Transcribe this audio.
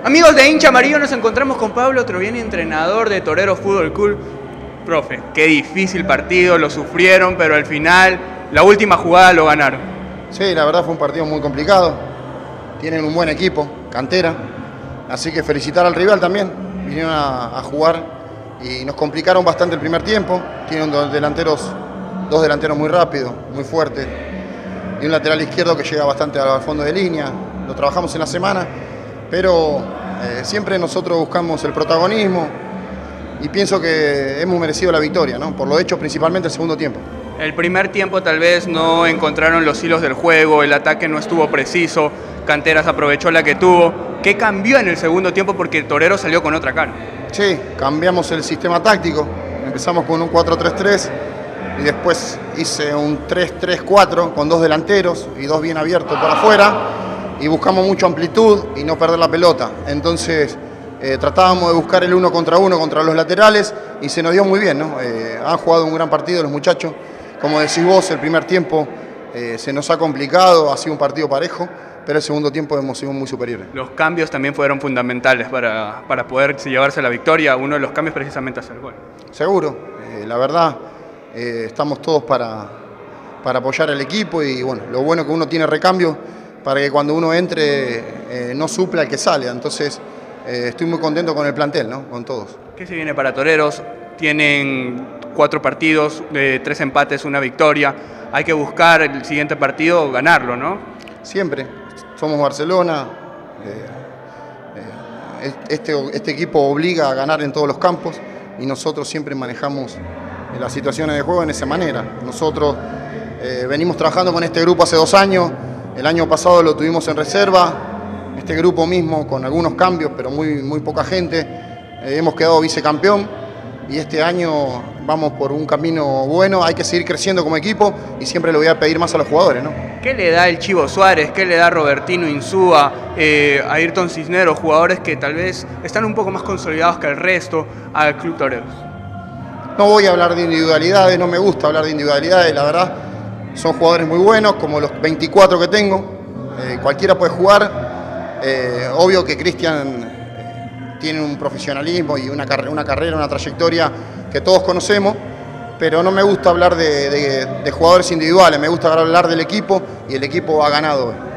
Amigos de Hincha Amarillo, nos encontramos con Pablo Troviani, entrenador de Toreros Fútbol Club. Profe, qué difícil partido, lo sufrieron, pero al final, la última jugada lo ganaron. Sí, la verdad fue un partido muy complicado. Tienen un buen equipo, cantera. Así que felicitar al rival también. Vinieron a jugar y nos complicaron bastante el primer tiempo. Tienen dos delanteros muy rápidos, muy fuertes. Y un lateral izquierdo que llega bastante al fondo de línea. Lo trabajamos en la semana, pero siempre nosotros buscamos el protagonismo y pienso que hemos merecido la victoria, ¿no? Por lo hecho principalmente el segundo tiempo. El primer tiempo tal vez no encontraron los hilos del juego, el ataque no estuvo preciso, Canteras aprovechó la que tuvo. ¿Qué cambió en el segundo tiempo? Porque Torero salió con otra cara. Sí, cambiamos el sistema táctico, empezamos con un 4-3-3 y después hice un 3-3-4 con dos delanteros y dos bien abiertos por afuera y buscamos mucha amplitud y no perder la pelota. Entonces tratábamos de buscar el uno contra los laterales y se nos dio muy bien, ¿no? Han jugado un gran partido los muchachos. Como decís vos, el primer tiempo se nos ha complicado, ha sido un partido parejo, pero el segundo tiempo hemos sido muy superiores. Los cambios también fueron fundamentales para poder llevarse la victoria. Uno de los cambios precisamente hacia el gol. Seguro, la verdad, estamos todos para apoyar al equipo y bueno, lo bueno que uno tiene recambio para que cuando uno entre no supla el que sale. Entonces estoy muy contento con el plantel, ¿no? Con todos. ¿Qué se viene para Toreros? Tienen 4 partidos, 3 empates, 1 victoria. Hay que buscar el siguiente partido, ganarlo, ¿no? Siempre. Somos Barcelona. Este equipo obliga a ganar en todos los campos y nosotros siempre manejamos las situaciones de juego en esa manera. Nosotros venimos trabajando con este grupo hace 2 años. El año pasado lo tuvimos en reserva. Este grupo mismo con algunos cambios, pero muy poca gente. Hemos quedado vicecampeón. Y este año vamos por un camino bueno, hay que seguir creciendo como equipo y siempre le voy a pedir más a los jugadores, ¿no? ¿Qué le da el Chivo Suárez? ¿Qué le da Robertino Insúa, Ayrton Cisneros, jugadores que tal vez están un poco más consolidados que el resto al Club Toreros? No voy a hablar de individualidades, no me gusta hablar de individualidades, la verdad. Son jugadores muy buenos, como los 24 que tengo. Cualquiera puede jugar. Obvio que Cristian tiene un profesionalismo y una carrera, una trayectoria que todos conocemos, pero no me gusta hablar de jugadores individuales, me gusta hablar del equipo y el equipo ha ganado.